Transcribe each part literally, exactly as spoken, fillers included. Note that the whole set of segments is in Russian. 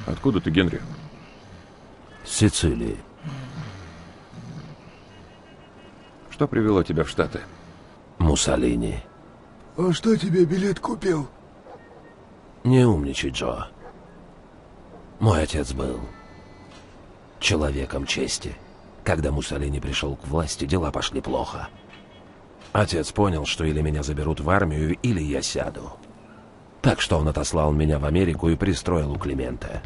Откуда ты, Генри? С Сицилии. Что привело тебя в Штаты? Муссолини. Он что, тебе билет купил? Не умничай, Джо. Мой отец был человеком чести. Когда Муссолини пришел к власти, дела пошли плохо. Отец понял, что или меня заберут в армию, или я сяду. Так что он отослал меня в Америку и пристроил у Климента.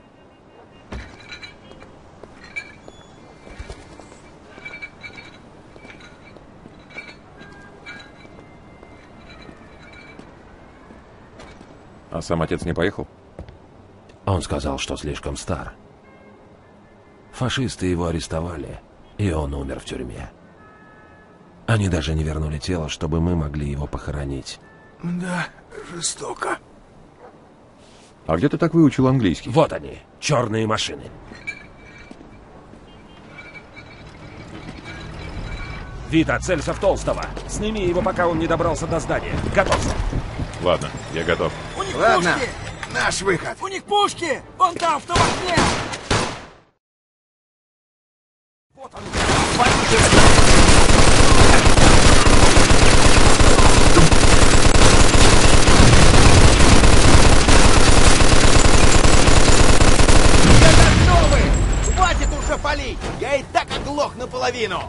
А сам отец не поехал? Он сказал, что слишком стар. Фашисты его арестовали, и он умер в тюрьме. Они даже не вернули тело, чтобы мы могли его похоронить. Да, жестоко. А где ты так выучил английский? Вот они, черные машины. Вита, целься в Толстого. Сними его, пока он не добрался до здания. Готовься. Ладно, я готов. У них Ладно, пушки! наш выход. У них пушки! Вон там, в том окне! Вот он! Я готовы! Хватит уже палить! Я и так оглох наполовину!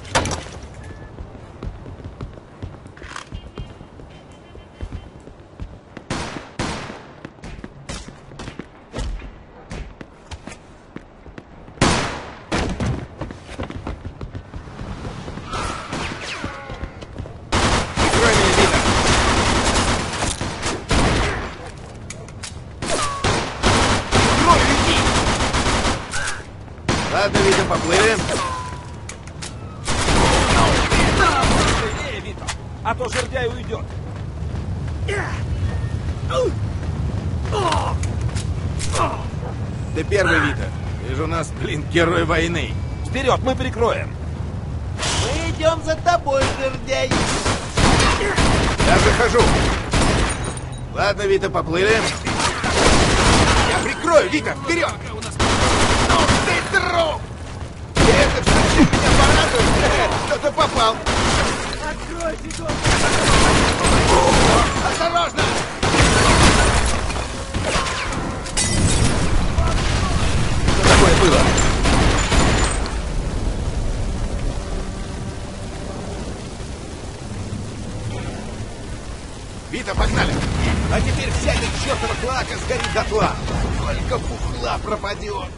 Ладно, Вита, поплыли. Эй, Вита! А то жердяй уйдет! Ты первый, Вита. Ты же у нас, блин, герой войны. Вперед, мы прикроем! Мы идем за тобой, жердяй. Я захожу. Ладно, Вита, поплыли. Я прикрою, Вита, вперед! Ну ты труп! Это все меня порадует. Кто-то попал. Откройте дом! Осторожно! Что такое было? Вита, погнали! А теперь вся эта чертова клака сгорит дотла! Только бухла пропадет!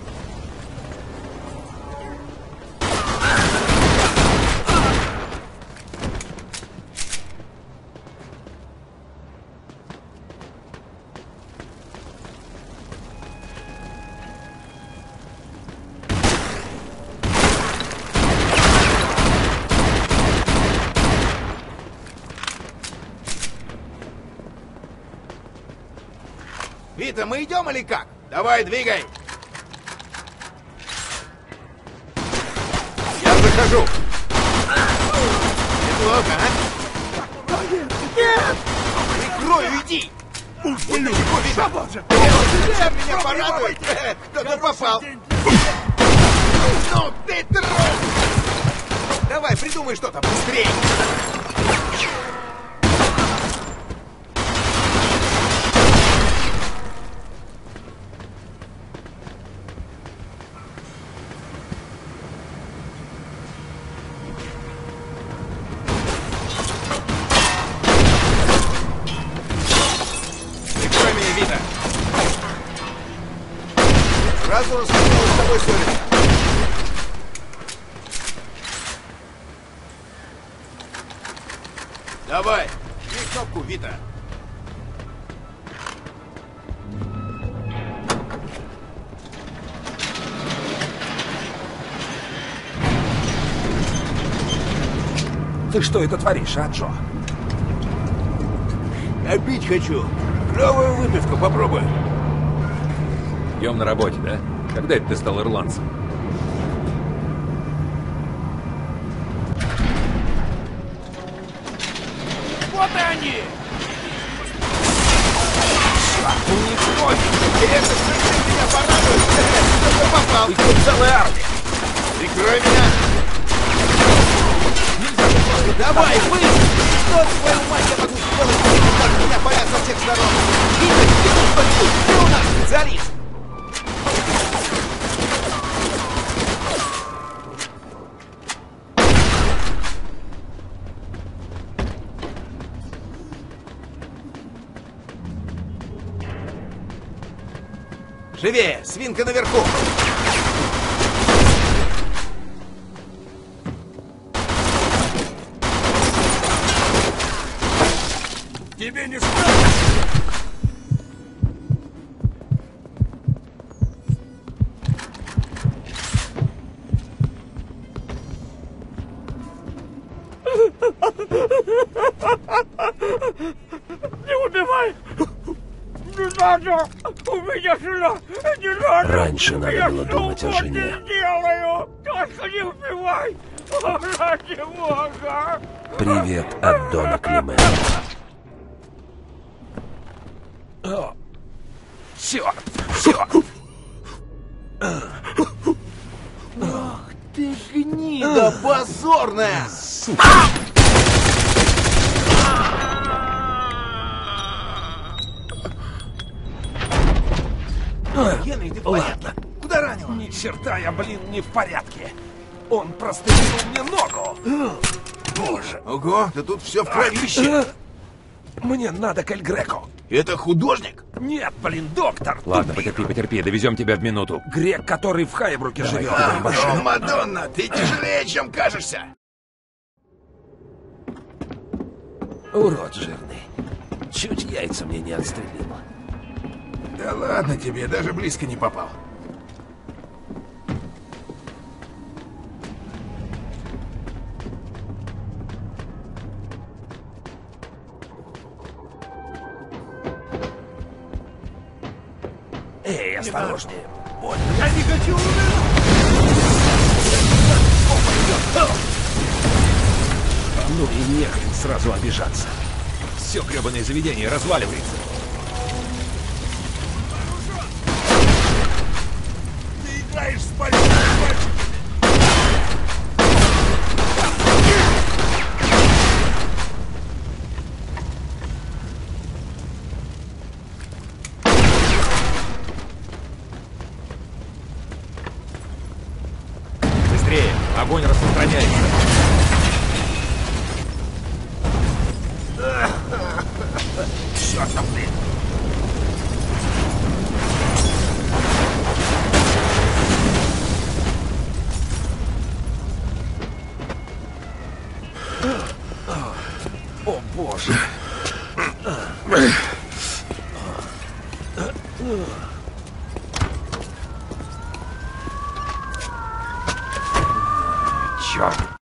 Вита, мы идем или как? Давай, двигай! Я захожу! Неплохо, а? Нет! Прикрою, иди! Блин, Вита! Сейчас меня порадует! Кто-то попал! Ну ты труп! Давай, придумай что-то быстрее! Прикрой меня, Вита! Сразу рассказал с тобой ссориться. Давай, жми кнопку, Вита. Ты что это творишь, а, Джо? Я пить хочу. Клевую выпивку попробуй. Днем на работе, да? Когда это ты стал ирландцем? Вот и они! Уничтожить! Это же меня пора! Их тут целая армия. Прикрой меня! Давай, вы! Что, твою мать, я могу сделать, как меня палят со всех сторон? Игорь, ты что-нибудь? Ты у нас специалист! Живее! Свинка наверху! Тебе не страшно? Не убивай! Не надо! У меня жена! Не надо! Раньше надо Я было что думать о угодно жене. сделаю! Только не убивай! О, ради бога! Привет от Дона Климента. Черт! Черт! Ты гнида позорная! Генри, ты в Ладно. порядке? Куда ранил? Ни черта я, блин, не в порядке. Он прострелил мне ногу. Боже. Ого, да тут все в кровище! Мне надо к Эль Греко. Это художник? Нет, блин, доктор. Ладно, потерпи, потерпи, довезем тебя в минуту. Грек, который в Хайбруке живет. О, Мадонна, ты тяжелее, чем кажешься! Урод жирный. Чуть яйца мне не отстрелил. Да ладно тебе, даже близко не попал. Эй, осторожнее. Больно. Я не хочу умереть. Ну и нехрен сразу обижаться. Все гребаное заведение разваливается. Ты играешь с большими мальчиками. Быстрее, огонь распространяется. Черт, блин. О, боже. Черт.